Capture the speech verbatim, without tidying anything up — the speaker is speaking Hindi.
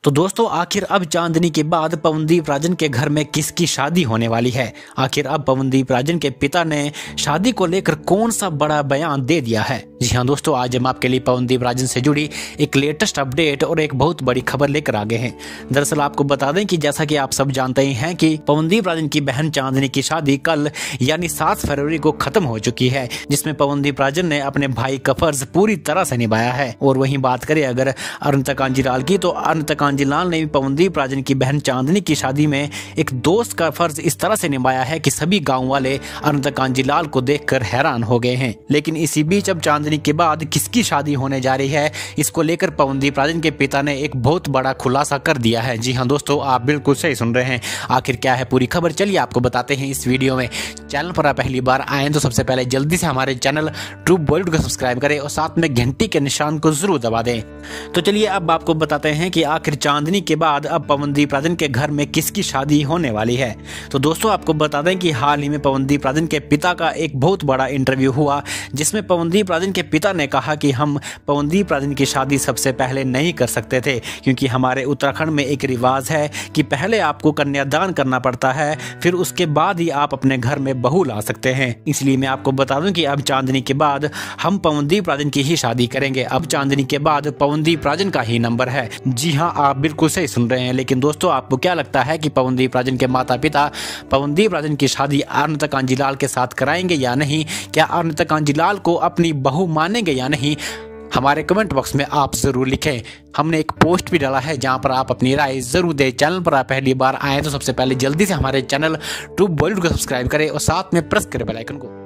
तो दोस्तों आखिर अब चांदनी के बाद पवनदीप राजन के घर में किसकी शादी होने वाली है? आखिर अब पवनदीप राजन के पिता ने शादी को लेकर कौन सा बड़ा बयान दे दिया है? जी हाँ दोस्तों, आज हम आपके लिए पवनदीप राजन से जुड़ी एक लेटेस्ट अपडेट और एक बहुत बड़ी खबर लेकर आ गए हैं। दरअसल आपको बता दें कि जैसा कि आप सब जानते ही हैं कि पवनदीप राजन की बहन चांदनी की शादी कल यानी सात फरवरी को खत्म हो चुकी है, जिसमें पवनदीप राजन ने अपने भाई का फर्ज पूरी तरह से निभाया है। और वहीं बात करें अगर अरुणिता कांजीलाल की, तो अरुणिता कांजीलाल ने भी पवनदीप राजन की बहन चांदनी की शादी में एक दोस्त का फर्ज इस तरह से निभाया है कि सभी गांव वाले अरुणिता कांजीलाल को देखकर हैरान हो गए हैं। लेकिन इसी बीच अब चांदनी के बाद किसकी शादी होने जा रही है, इसको लेकर पवनदीप राजन के पिता ने एक बहुत बड़ा खुलासा कर दिया है। जी हाँ दोस्तों, आप बिल्कुल सही सुन रहे हैं। आखिर क्या है पूरी खबर, चलिए आपको बताते हैं इस वीडियो में। चैनल पर आप पहली बार आए तो सबसे पहले जल्दी से हमारे चैनल ट्रू बॉलीवुड को सब्सक्राइब करें और साथ में घंटी के निशान को जरूर दबा दें। तो चलिए अब आपको बताते हैं कि आखिर चांदनी के बाद अब पवनदीप राजन के घर में किसकी शादी होने वाली है। तो दोस्तों आपको बता दें कि हाल ही में पवनदीप राजन के पिता का एक बहुत बड़ा इंटरव्यू हुआ, जिसमें पवनदीप राजन के पिता ने कहा कि हम पवनदीप राजन की शादी सबसे पहले नहीं कर सकते थे, क्योंकि हमारे उत्तराखंड में एक रिवाज है कि पहले आपको कन्यादान करना पड़ता है, फिर उसके बाद ही आप अपने घर में बहू ला सकते हैं। इसलिए मैं आपको बता दूं कि अब चांदनी के बाद हम पवनदीप राजन की ही शादी करेंगे। अब चांदनी के बाद पवनदीप राजन का ही नंबर है। जी हाँ, आप बिल्कुल सही सुन रहे हैं। लेकिन दोस्तों आपको क्या लगता है कि पवनदीप राजन के माता पिता पवनदीप राजन की शादी अरुणिता कांजीलाल के साथ कराएंगे या नहीं? क्या अरुणिता कांजीलाल को अपनी बहू मानेंगे या नहीं? हमारे कमेंट बॉक्स में आप जरूर लिखें। हमने एक पोस्ट भी डाला है जहां पर आप अपनी राय जरूर दें। चैनल पर आप पहली बार आए तो सबसे पहले जल्दी से हमारे चैनल ट्रू बॉलीवुड को सब्सक्राइब करें और साथ में प्रेस करें बेल आइकन को।